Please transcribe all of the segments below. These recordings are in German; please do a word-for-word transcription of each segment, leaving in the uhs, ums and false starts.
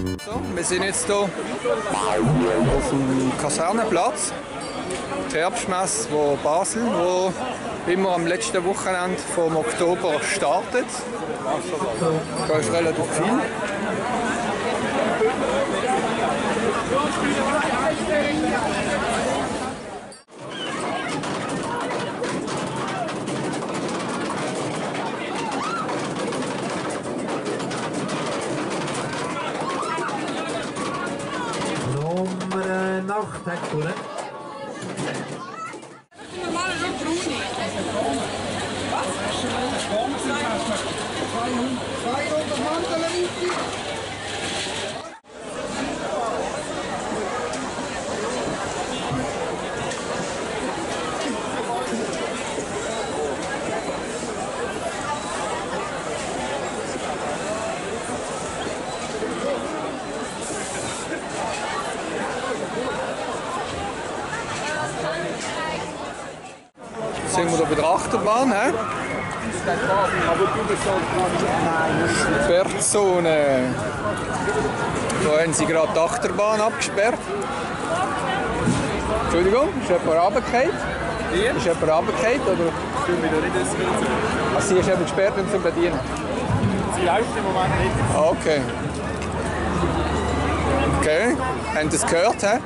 So, wir sind jetzt hier auf dem Kasernenplatz. Die Herbstmesse von Basel, die immer am letzten Wochenende vom Oktober startet. Da ist relativ viel. Nummer acht, Herr Kuhle. Jetzt sind wir hier bei der Achterbahn. He? Sperrzone. Da haben sie gerade die Achterbahn abgesperrt. Entschuldigung, ist jemand runtergefallen? Ist jemand runtergefallen? Oder? Ich will mich da nicht essen. Also sie ist eben gesperrt und zum Bedienen? Sie läuft im Moment nicht. Ah, okay. Okay, haben Sie das gehört? He?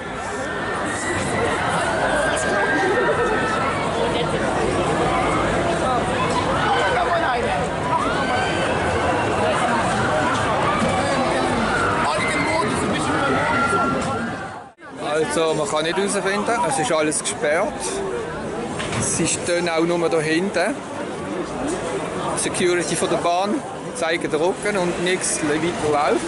Also man kann nicht herausfinden, es ist alles gesperrt. Sie stehen auch nur da hinten. Die Security von der Bahn zeigt den Rücken und nichts weiter läuft.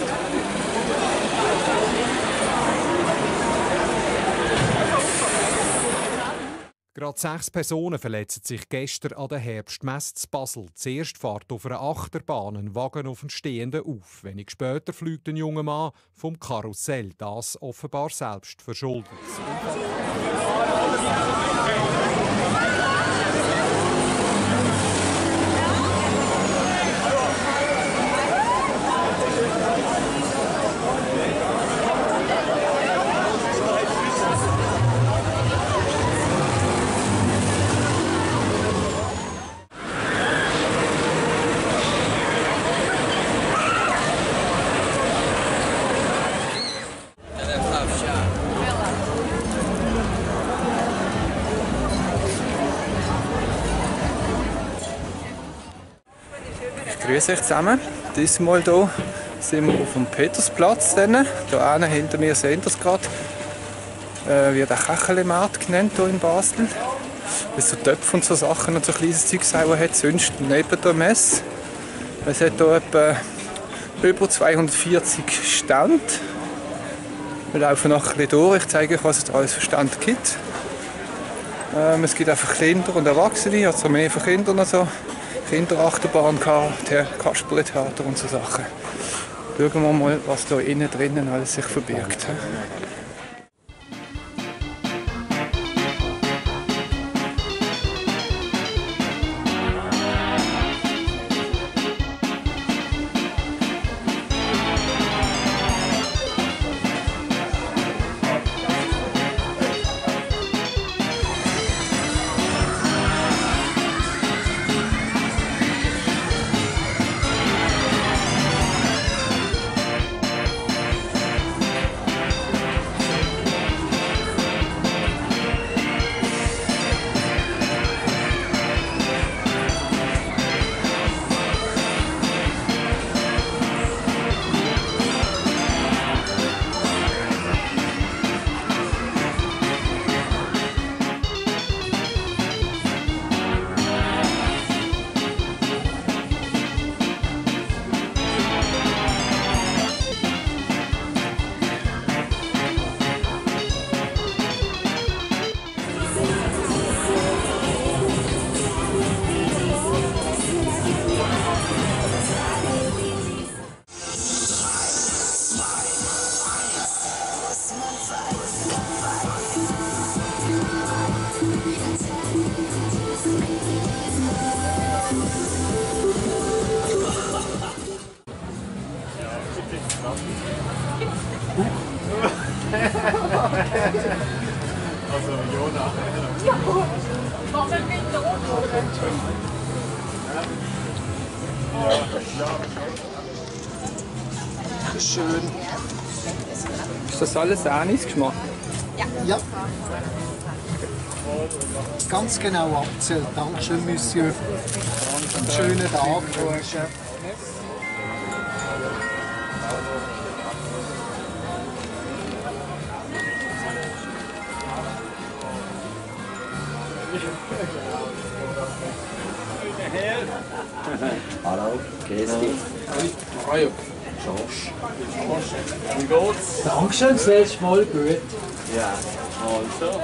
Gerade sechs Personen verletzen sich gestern an der Herbstmesse zu Basel. Zuerst fährt auf einer Achterbahn ein Wagen auf einen Stehenden auf. Wenig später fliegt ein junger Mann vom Karussell. Das offenbar selbst verschuldet. Grüß euch zusammen. Diesmal hier sind wir auf dem Petersplatz. Hier hinter mir sehen ihr es gerade. Äh, wird auch Kachelmarkt genannt hier in Basel. Das so Töpfe und so Sachen und so kleines Zeug auch hat, sonst neben der Messe. Es hat hier etwa über zweihundertvierzig Stände. Wir laufen noch ein bisschen durch. Ich zeige euch, was es da alles für Stände gibt. Ähm, es gibt einfach Kinder und Erwachsene, also mehr für Kinder und so. Kinderachterbahn, Kasperletheater und so Sachen. Schauen wir mal, was da innen drinnen alles sich verbirgt. Also, Jona. Schön. Ist das alles Anisgeschmack? Ja. Ganz genau abzählt. Dankeschön, Monsieur. Einen schönen Tag. Hallo, grüß dich. Hallo. Josh. Wie geht's? Dankeschön, das letzte Mal gut. Ja, also.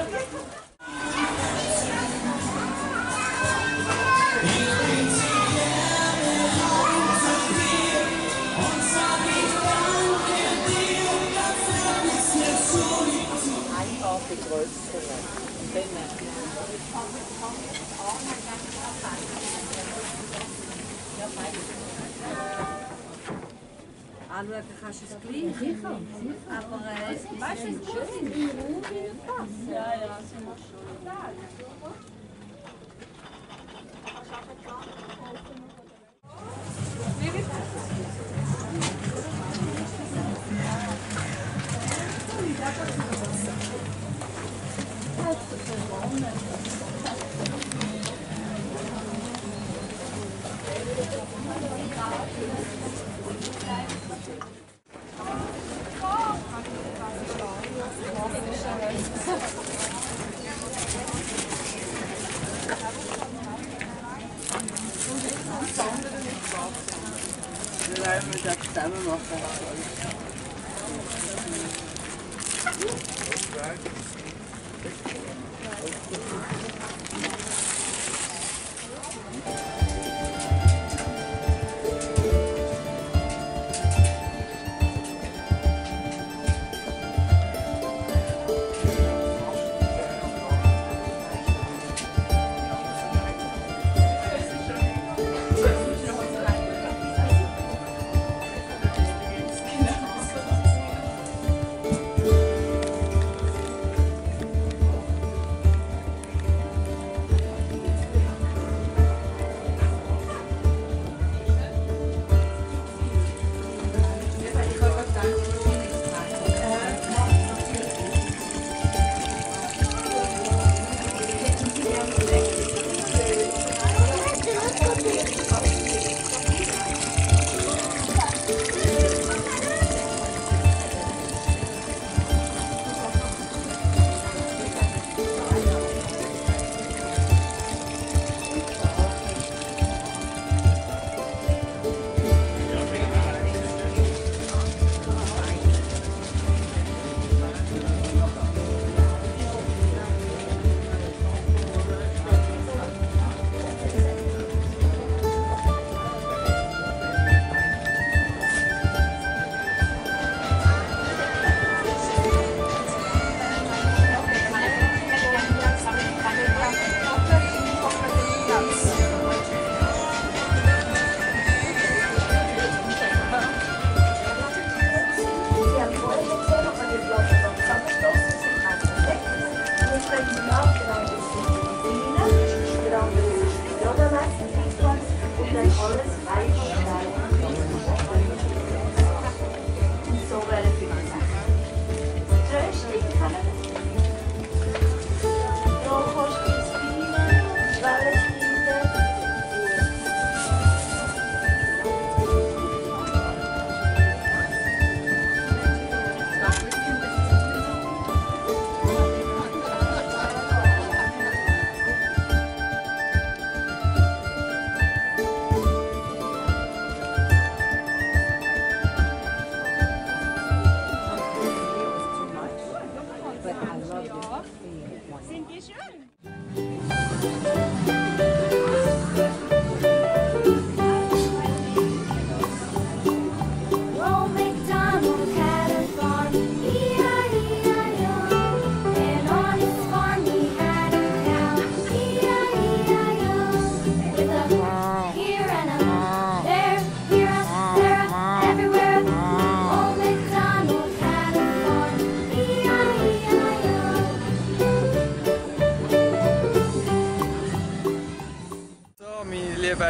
Anschauen kannst du es gleich. Sicher, aber äh, weißt du, es ist schön. Ja, ja, so machst du schon.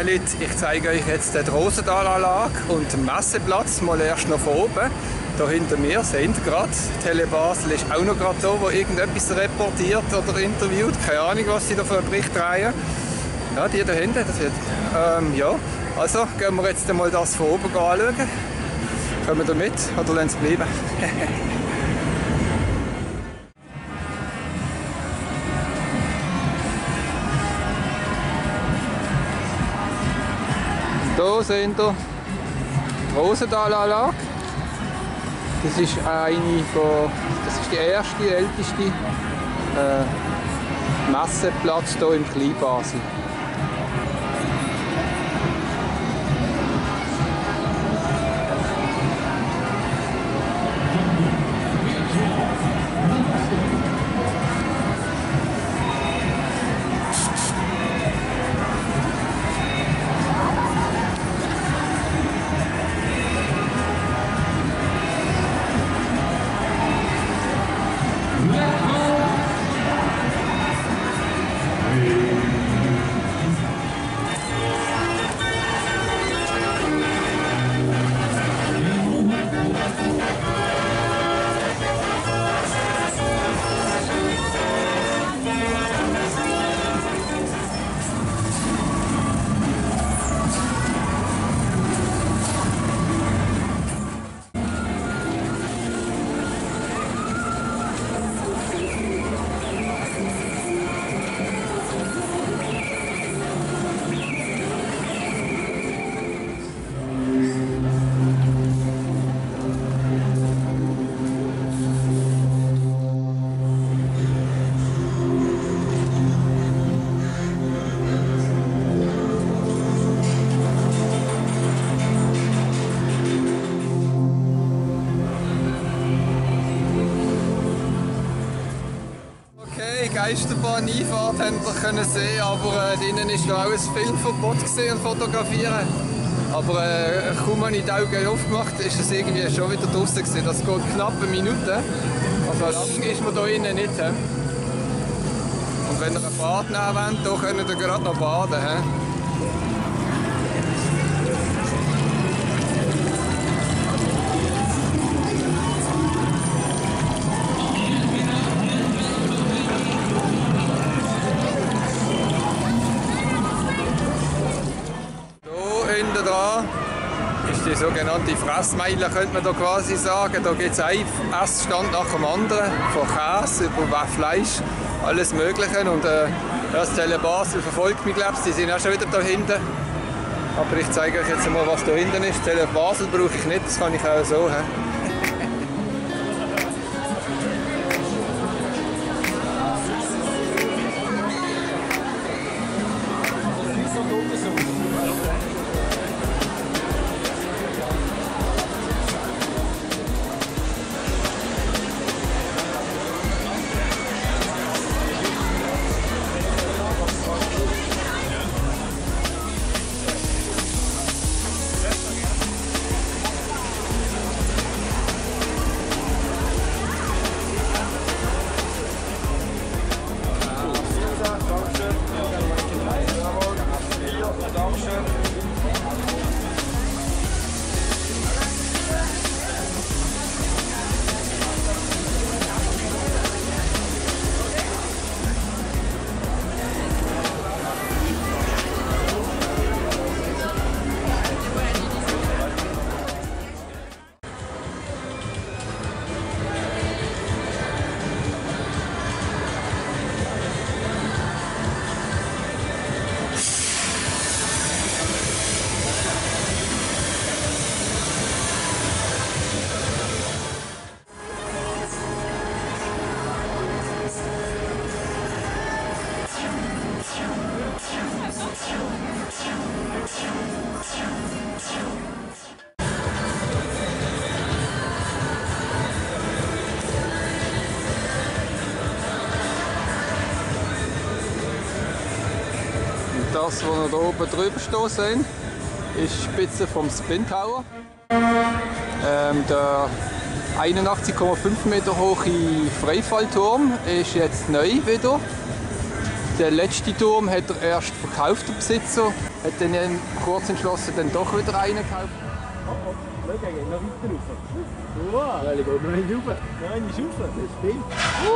Leute, ich zeige euch jetzt die Rosenthalanlage und den Messeplatz, mal erst noch von oben. Hier hinter mir, seht ihr gerade, Tele Basel ist auch noch gerade da, wo irgendetwas reportiert oder interviewt. Keine Ahnung, was sie da für einen Bericht drehen. Ja, die da hinten, das wird, ähm, ja. Also gehen wir jetzt mal das von oben anschauen. Kommen wir mit oder lassen Sie bleiben? Hier sehen wir die Rosenthalanlage. Das ist eine von, das ist die erste, älteste äh, Messeplatz hier im Kleinbasel. Geisterbahn-Einfahrt haben wir können sehen, aber äh, drinnen ist noch auch ein Filmverbot gesehen und fotografieren. Aber äh, kaum habe ich die Augen aufgemacht, ist es irgendwie schon wieder draußen gewesen. Das geht knapp eine Minute. Also lang ist man hier innen nicht. He? Und wenn ihr ein Bad nehmen wollt, hier könnt ihr gerade noch baden. He? Die sogenannte Fressmeile könnte man da quasi sagen. Da gibt es einen Essstand nach dem anderen, von Käse über Fleisch, alles Mögliche. Und äh, das Tele Basel verfolgt mich, glaube ich, die sind auch schon wieder da hinten. Aber ich zeige euch jetzt mal, was da hinten ist. Tele Basel brauche ich nicht, das kann ich auch so. He? Das, was wir hier oben drüber stehen sehen, ist die Spitze vom Spin Tower. Ähm, der einundachtzig Komma fünf Meter hohe Freifallturm ist jetzt neu wieder. Der letzte Turm hat er erst verkauft, der Besitzer. hat dann kurz entschlossen dann doch wieder einen gekauft. Schau, er geht noch weiter rauf. Wow! Weil ich gehe noch nicht rauf. Nein, nicht rauf. Das stimmt.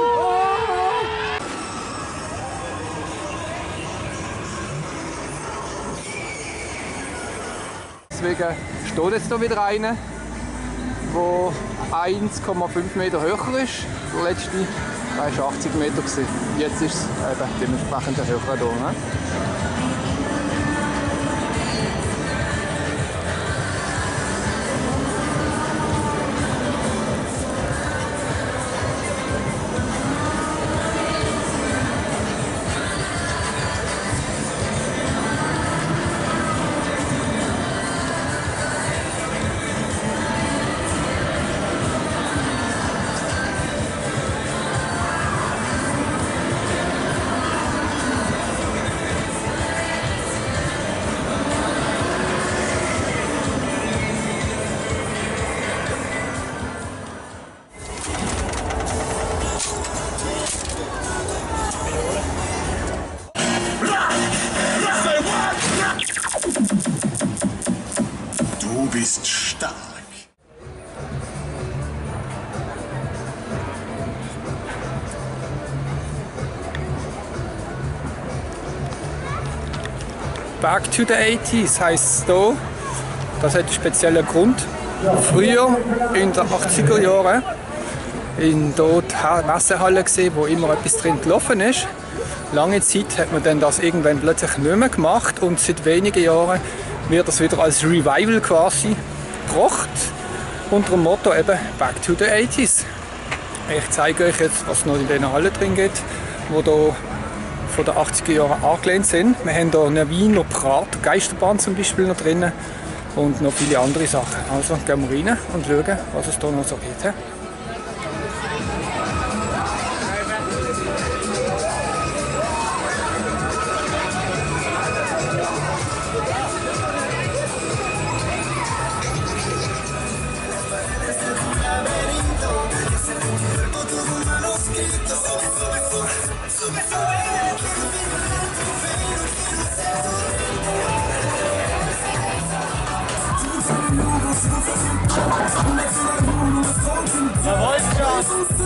Deswegen steht jetzt hier wieder einer, der eins Komma fünf Meter höher ist. Der letzte war achtzig Meter. Jetzt ist es eben dementsprechend höher hier. Ne? Du bist stark. Back to the eighties heisst es hier. Das hat einen speziellen Grund. Früher, in den achtziger Jahren, in der Messehalle gesehen, wo immer etwas drin gelaufen ist. Lange Zeit hat man dann das irgendwann plötzlich nicht mehr gemacht und seit wenigen Jahren wird das wieder als Revival quasi gebracht. Unter dem Motto eben Back to the eighties. Ich zeige euch jetzt, was noch in diesen Hallen drin geht, die hier von den achtziger Jahren angelehnt sind. Wir haben hier eine Wiener Prater Geisterbahn zum Beispiel noch drin und noch viele andere Sachen. Also gehen wir rein und schauen, was es hier noch so gibt. Jawohl, John!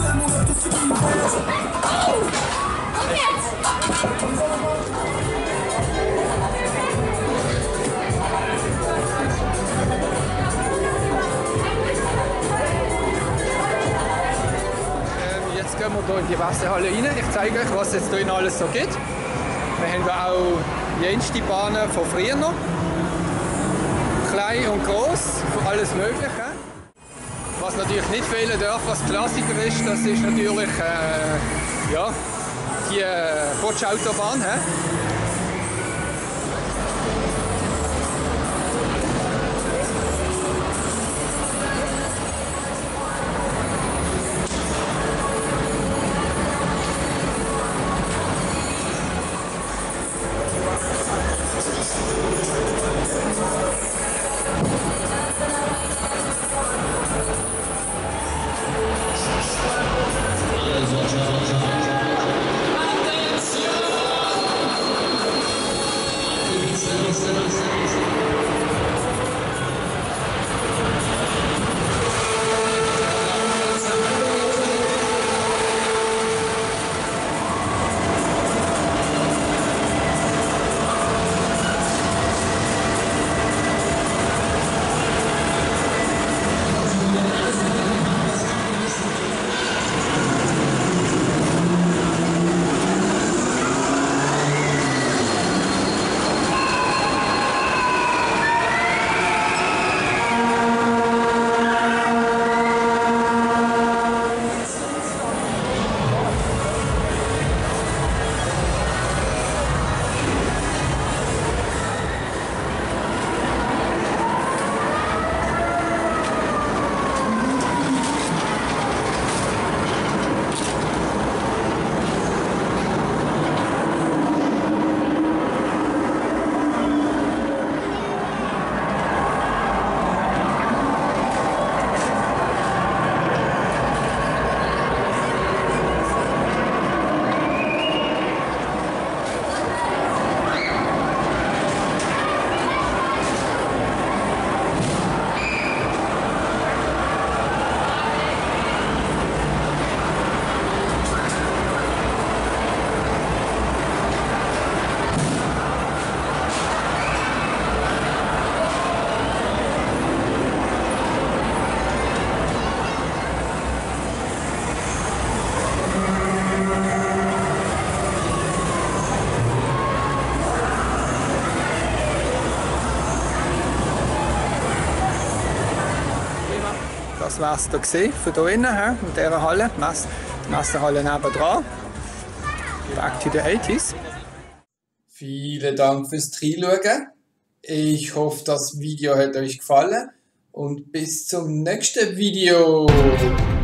Jetzt gehen wir hier in die Wasserhalle rein. Ich zeige euch, was es hier alles so gibt. Wir haben hier auch jenste Bahnen von früher noch. Klein und gross, für alles Mögliche. Was natürlich nicht fehlen darf, was Klassiker ist, das ist natürlich äh, ja, die äh, Botsch-Autobahn. He? das war es da gesehen, von hier innen, he, in dieser Halle, die Mess Messehalle nebendran. Back to the achtziger. Vielen Dank fürs Reinschauen. Ich hoffe, das Video hat euch gefallen und bis zum nächsten Video.